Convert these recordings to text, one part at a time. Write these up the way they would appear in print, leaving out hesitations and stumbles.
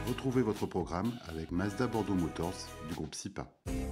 Retrouvez votre programme avec Mazda Bordeaux Motors du groupe SIPA.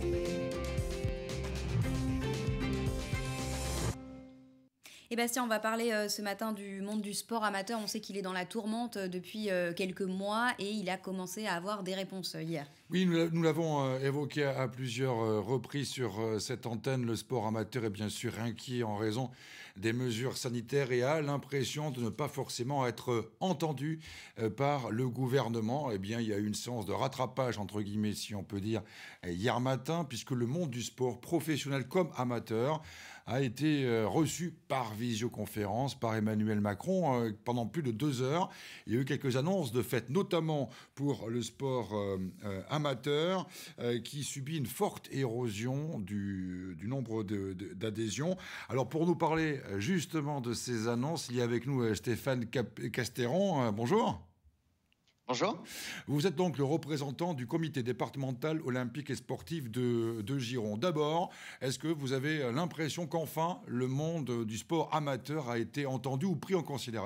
Et Bastien, on va parler ce matin du monde du sport amateur. On sait qu'il est dans la tourmente depuis quelques mois et il a commencé à avoir des réponses hier. Oui, nous l'avons évoqué à plusieurs reprises sur cette antenne. Le sport amateur est bien sûr inquiet en raison des mesures sanitaires et a l'impression de ne pas forcément être entendu par le gouvernement. Eh bien, il y a eu une séance de rattrapage, entre guillemets, si on peut dire, hier matin, puisque le monde du sport, professionnel comme amateur, a été reçu par visioconférence par Emmanuel Macron pendant plus de 2 heures. Il y a eu quelques annonces de fait, notamment pour le sport amateur qui subit une forte érosion du nombre d'adhésions. Alors pour nous parler justement de ces annonces, il y a avec nous Stéphane Casteron. Bonjour. Bonjour. Vous êtes donc le représentant du comité départemental olympique et sportif de Gironde. D'abord, est-ce que vous avez l'impression qu'enfin le monde du sport amateur a été entendu ou pris en considération ?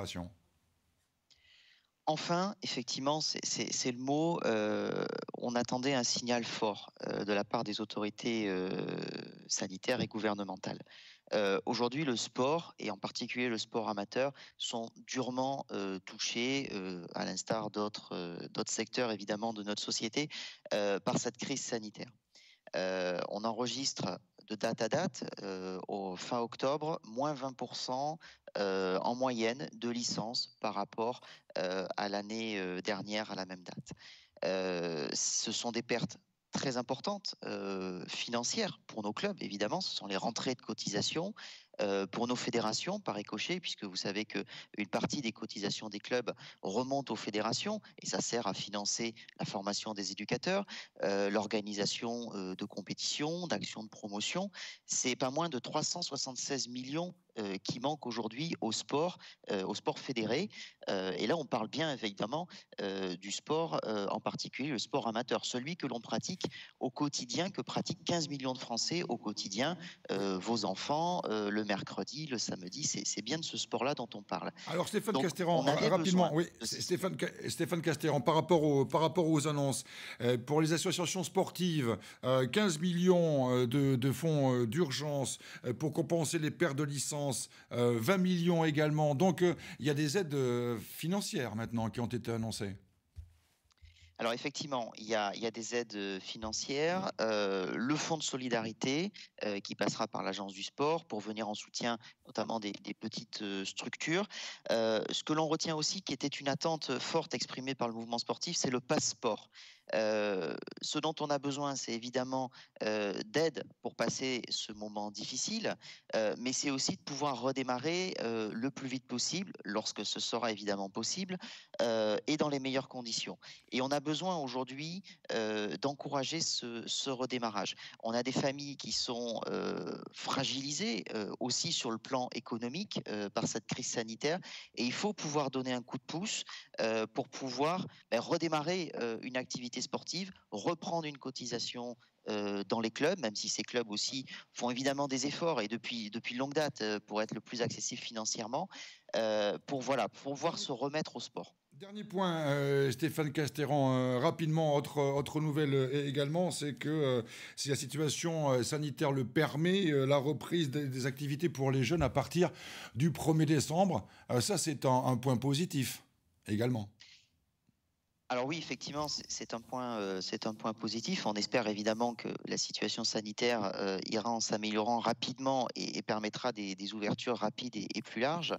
Enfin, effectivement, c'est le mot. On attendait un signal fort de la part des autorités sanitaires et gouvernementales. Aujourd'hui, le sport, et en particulier le sport amateur, sont durement touchés, à l'instar d'autres secteurs évidemment de notre société, par cette crise sanitaire. On enregistre de date à date, au fin octobre, moins 20% en moyenne de licences par rapport à l'année dernière à la même date. Ce sont des pertes très importantes financières pour nos clubs, évidemment. Ce sont les rentrées de cotisation. Pour nos fédérations, par ricochet, puisque vous savez qu'une partie des cotisations des clubs remonte aux fédérations, et ça sert à financer la formation des éducateurs, l'organisation de compétitions, d'actions de promotion. C'est pas moins de 376 millions qui manquent aujourd'hui au sport fédéré. Et là, on parle bien évidemment du sport, en particulier le sport amateur, celui que l'on pratique au quotidien, que pratiquent 15 millions de Français au quotidien, vos enfants, le mercredi, le samedi, c'est bien de ce sport-là dont on parle. Alors Stéphane Donc, Casteron, rapidement, oui, Stéphane Casteron, par rapport aux annonces, pour les associations sportives, 15 millions de fonds d'urgence pour compenser les pertes de licence, 20 millions également. Donc il y a des aides financières maintenant qui ont été annoncées. Alors effectivement, il y a des aides financières, le fonds de solidarité qui passera par l'agence du sport pour venir en soutien notamment des petites structures. Ce que l'on retient aussi, qui était une attente forte exprimée par le mouvement sportif, c'est le passeport. Ce dont on a besoin, c'est évidemment d'aide pour passer ce moment difficile, mais c'est aussi de pouvoir redémarrer le plus vite possible, lorsque ce sera évidemment possible, et dans les meilleures conditions. Et on a besoin aujourd'hui d'encourager ce redémarrage. On a des familles qui sont fragilisées aussi sur le plan économique par cette crise sanitaire, et il faut pouvoir donner un coup de pouce pour pouvoir redémarrer une activité sportive, reprendre une cotisation dans les clubs, même si ces clubs aussi font évidemment des efforts et depuis longue date pour être le plus accessible financièrement, pour pouvoir se remettre au sport. Dernier point, Stéphane Casteron, rapidement, autre nouvelle également, c'est que si la situation sanitaire le permet, la reprise des activités pour les jeunes à partir du 1er décembre, ça c'est un point positif également. Alors oui, effectivement, c'est un point positif. On espère évidemment que la situation sanitaire ira en s'améliorant rapidement et permettra des ouvertures rapides et plus larges.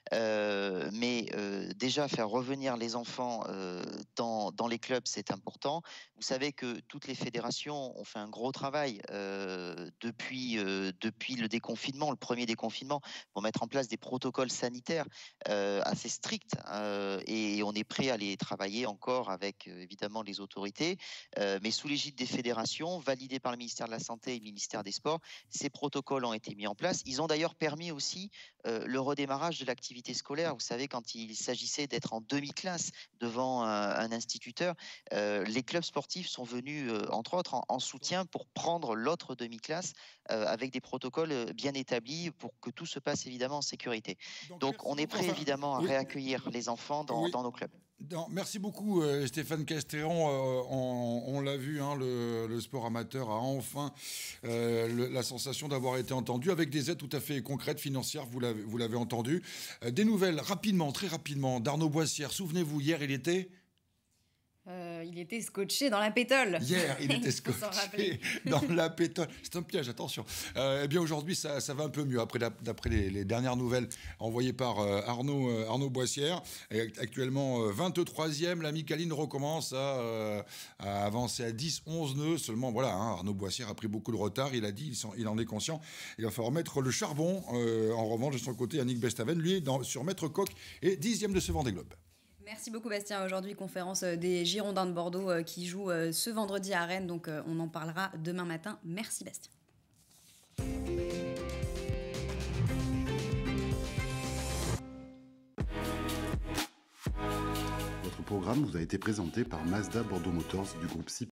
Mais déjà, faire revenir les enfants dans les clubs, c'est important. Vous savez que toutes les fédérations ont fait un gros travail depuis le déconfinement, le premier déconfinement, pour mettre en place des protocoles sanitaires assez stricts. Et on est prêt à les travailler encore avec évidemment les autorités, mais sous l'égide des fédérations, validés par le ministère de la Santé et le ministère des Sports. Ces protocoles ont été mis en place. Ils ont d'ailleurs permis aussi le redémarrage de l'activité scolaire. Vous savez, quand il s'agissait d'être en demi-classe devant un instituteur, les clubs sportifs sont venus, entre autres, en soutien pour prendre l'autre demi-classe avec des protocoles bien établis pour que tout se passe évidemment en sécurité. Donc on est prêt évidemment à réaccueillir les enfants dans nos clubs. Non, merci beaucoup Stéphane Castréron. On l'a vu, hein, le sport amateur a enfin la sensation d'avoir été entendu avec des aides tout à fait concrètes, financières, vous l'avez entendu. Des nouvelles rapidement, très rapidement, d'Arnaud Boissière. Souvenez-vous, hier il était... Il était scotché dans la pétole. Hier, il était scotché dans la pétole. C'est un piège, attention. Eh bien, aujourd'hui, ça va un peu mieux. D'après les dernières nouvelles envoyées par Arnaud Boissière. Et actuellement, 23e, la Micaline recommence à avancer à 10, 11 nœuds. Seulement, voilà, hein, Arnaud Boissière a pris beaucoup de retard. Il a dit, il en est conscient. Il va falloir mettre le charbon. En revanche, de son côté, Yannick Bestaven, lui, sur Maître Coq, est 10e de ce Vendée Globe. Merci beaucoup Bastien. Aujourd'hui, conférence des Girondins de Bordeaux qui jouent ce vendredi à Rennes. Donc on en parlera demain matin. Merci Bastien. Votre programme vous a été présenté par Mazda Bordeaux Motors du groupe